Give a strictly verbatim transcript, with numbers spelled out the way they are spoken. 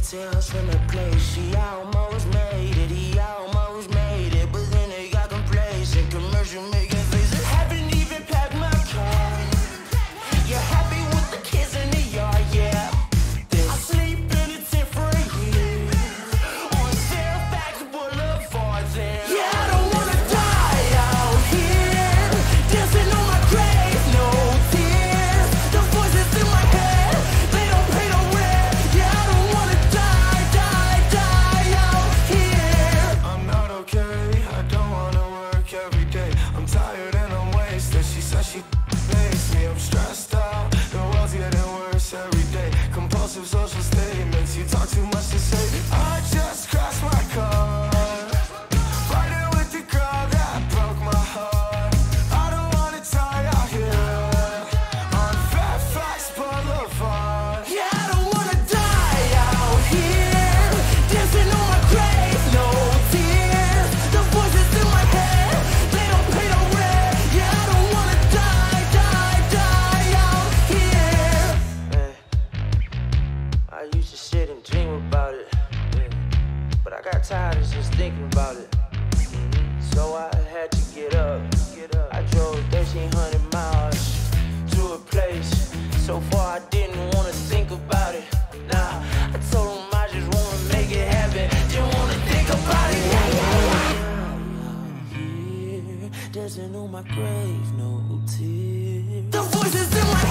details from the place. She almost made it, he almost made it, but then they got complacent. Commercial making faces. Haven't even packed my car. You're happy with the kids in the yard, yeah. I sleep in a tent for a year on Fairfax Boulevard there. Yeah, I don't wanna die out here, dancing on my grave, no tears. The voices in my head, they don't pay no rent. Yeah, I don't wanna die, die, die out here. I'm not okay, I don't wanna work every day. I'm tired and I'm wasted. She says she hates me, I'm stressed out. The world's getting worse every day. Compulsive social statements, you talk too much to say. I just crashed my car, fighting with the girl that broke my heart. I don't wanna die out here on Fairfax Boulevard. Yeah, I don't wanna die out here, dancing on my grave, no tears. The voices in my head, they don't pay no rent. Yeah, I don't wanna die, die, die out here. Man, I used to sit and dream about it, yeah, but I got tired of just thinking about it. So I had to get up. I drove thirteen hundred miles to a place so far I didn't wanna think about it. Nah, I told him I just wanna make it happen, didn't wanna think about it. Yeah, yeah, yeah. Here, dancing on my grave, no tears. The voices in my